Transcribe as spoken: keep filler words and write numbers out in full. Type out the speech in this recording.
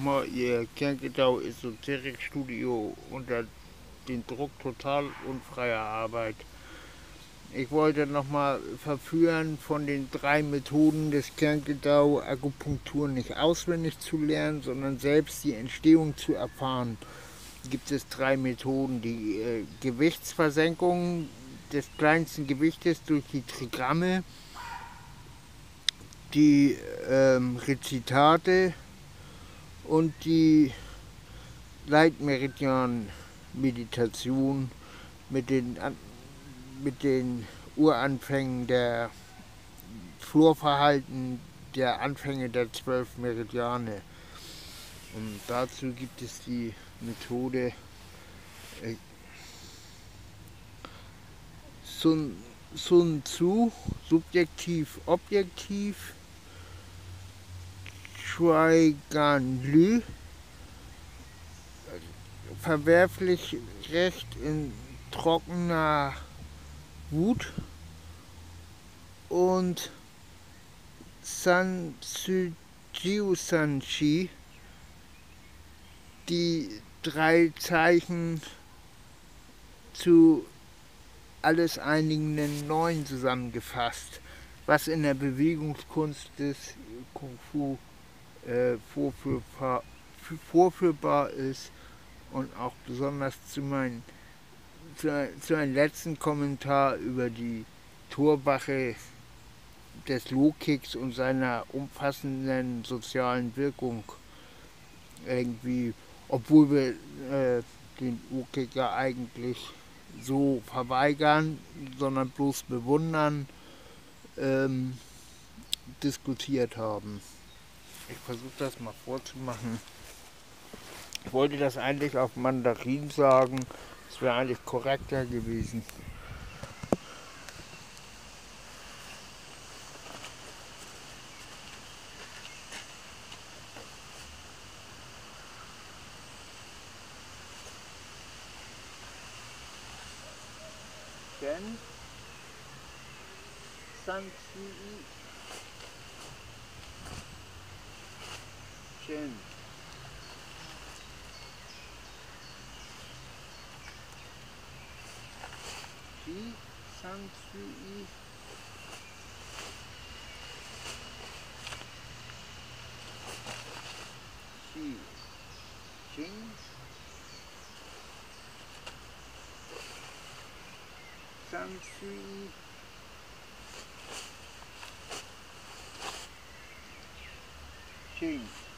Mal Ihr Kerngetau Esoterikstudio unter den Druck total unfreier Arbeit. Ich wollte nochmal verführen, von den drei Methoden des Kerngetau Akupunktur nicht auswendig zu lernen, sondern selbst die Entstehung zu erfahren. Gibt es drei Methoden: die äh, Gewichtsversenkung des kleinsten Gewichtes durch die Trigramme, die ähm, Rezitate und die Leitmeridian-Meditation mit den, mit den Uranfängen der Flurverhalten der Anfänge der zwölf Meridiane. Und dazu gibt es die Methode äh, Sun, Sun Tzu, subjektiv, objektiv, Shui Gan Lü, verwerflich Recht in trockener Wut, und San Tzu Jiu San Chi, die drei Zeichen zu alles einigenden Neuen zusammengefasst, was in der Bewegungskunst des Kung Fu äh, vorführbar, vorführbar ist. Und auch besonders zu, mein, zu, zu einem letzten Kommentar über die Torwache des Low-Kicks und seiner umfassenden sozialen Wirkung irgendwie, obwohl wir äh, den Low-Kick ja eigentlich so verweigern, sondern bloß bewundern, ähm, diskutiert haben. Ich versuche das mal vorzumachen. Ich wollte das eigentlich auf Mandarin sagen, das wäre eigentlich korrekter gewesen. Shen, San Tzu, Shen. Shi, San Tzu, Shi, Jing, San Tzu, Jing.